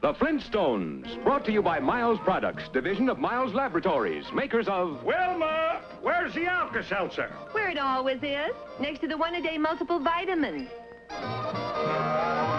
The Flinstones, brought to you by Miles Products, division of Miles Laboratories, makers of... Wilma, where's the Alka Seltzer? Where it always is, next to the one-a-day multiple vitamins.